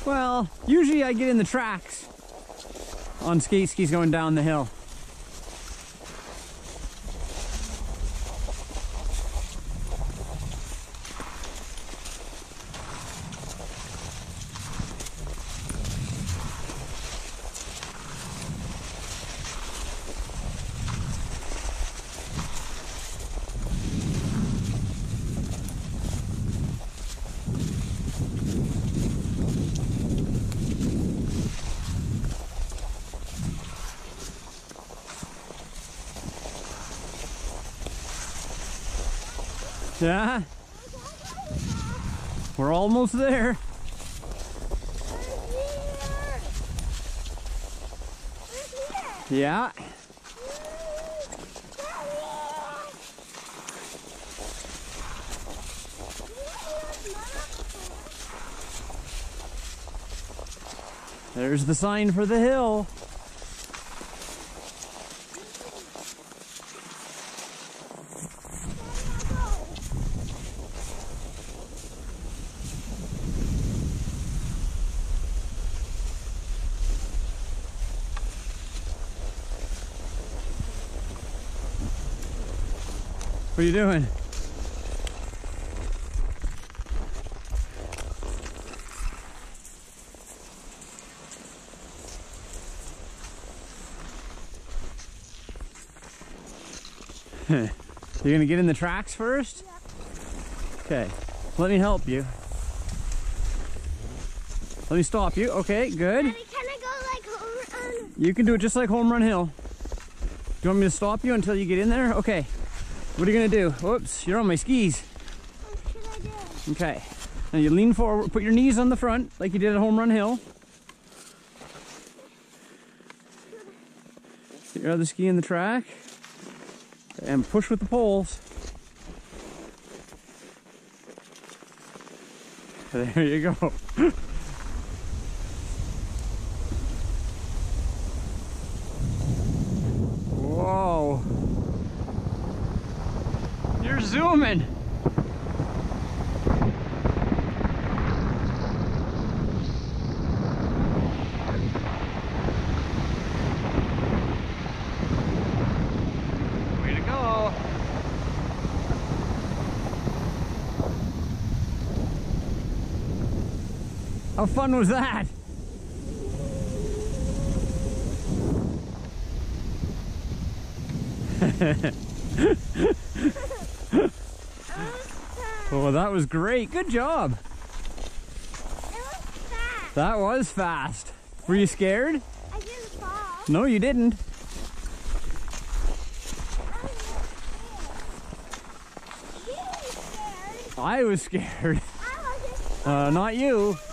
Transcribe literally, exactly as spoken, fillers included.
Well, usually I get in the tracks on skate skis going down the hill. Yeah, we're almost there. Yeah. There's the sign for the hill. What are you doing? You're gonna get in the tracks first? Yeah. Okay, let me help you. Let me stop you. Okay, good. Daddy, can I go like home run? You can do it just like Home Run Hill. Do you want me to stop you until you get in there? Okay. What are you gonna do? Whoops, you're on my skis. What should I do? Okay. Now you lean forward, put your knees on the front like you did at Home Run Hill. Get your other ski in the track. And push with the poles. There you go. Whoa. You're zooming. Way to go. How fun was that? Oh, that was great. Good job. It was fast. That was fast. Were you scared? I didn't fall. No, you didn't. I I was scared. was scared. I wasn't. Uh, not you.